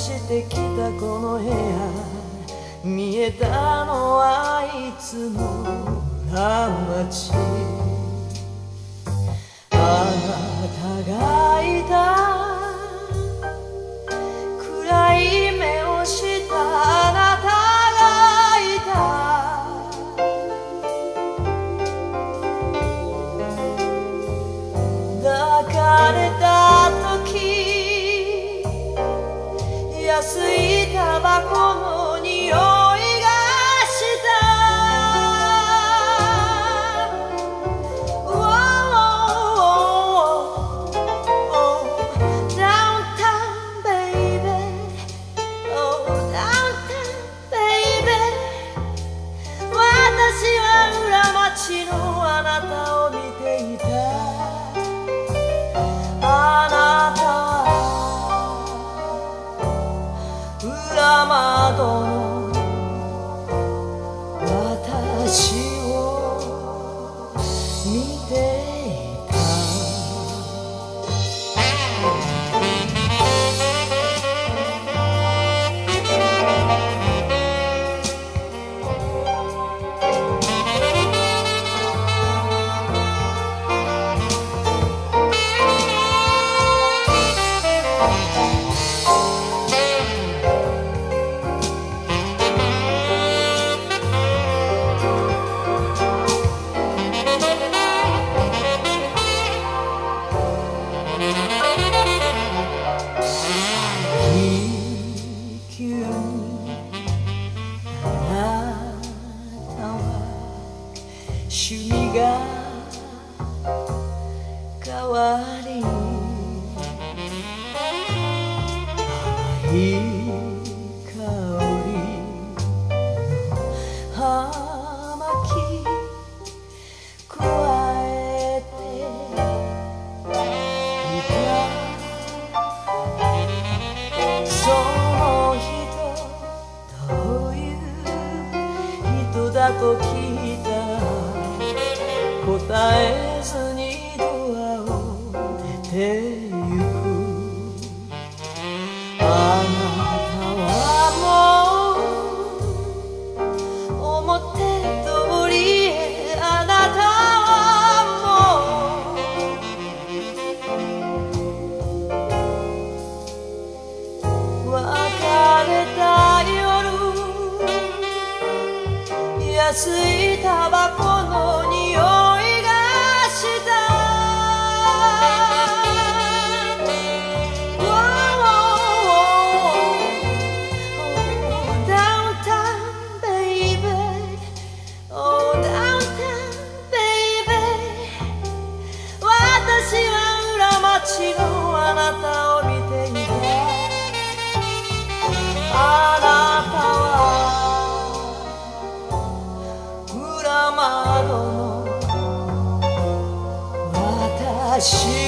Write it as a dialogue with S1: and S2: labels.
S1: してきたこの部屋、見えたのはいつも裏町。あなたがいた、暗い目をしたあなたがいた。抱かれた時、安いタバコの匂いがした。Downtown baby, oh downtown baby、 私は裏町のあなたを見ていた。あなたは裏窓の私を見ていた。趣味が変わり、甘い香りの葉巻加えていた。その人どういう人だと聞いた。答えずにドアを出てゆく。あなたはもう表通りへ、あなたはもう別れた夜、安いタバコの匂いあなたを見ていた。あなたは裏窓の私